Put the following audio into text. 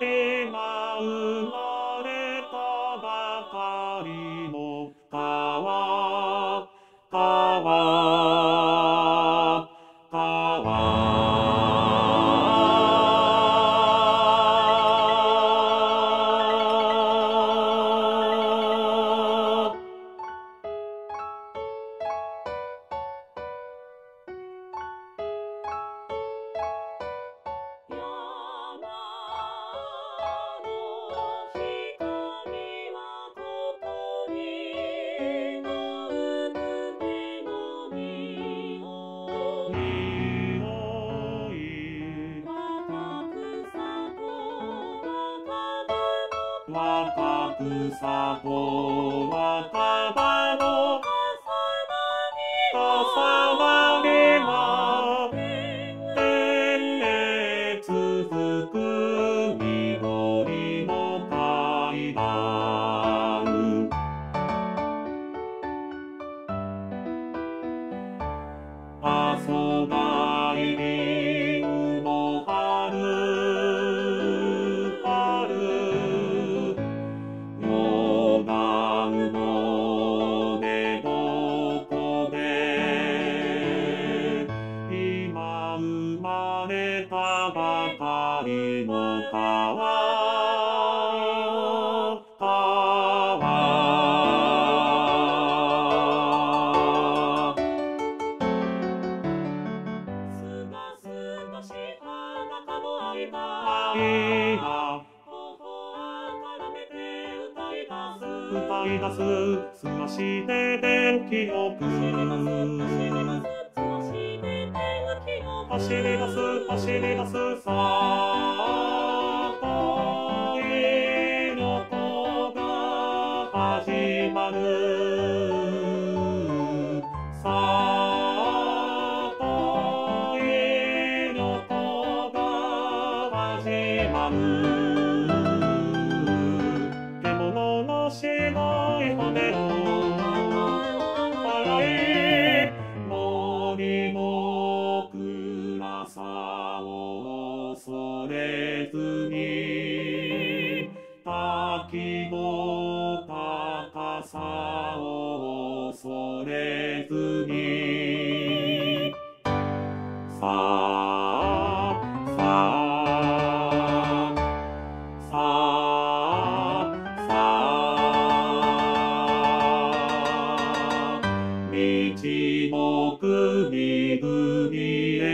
今生まれたばかりの川、川、川。若草と若葉の重なりは天へ続く緑の階段。遊ばいりんの春、春横断の出どこで今生まれたばかりの川、歌い出す、すまして電気をく走り出す、走り出す、さあ恋の子が始まる。さあ恋の子が始まる。獣の白い骨を洗い、森の暗さを恐れずに、滝の高さを恐れずに、さあさあさあさあ、道もくみぐみへ